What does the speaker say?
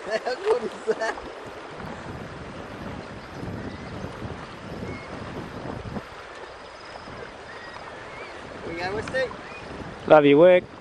How good is that? Here we go, Westy. Love your work.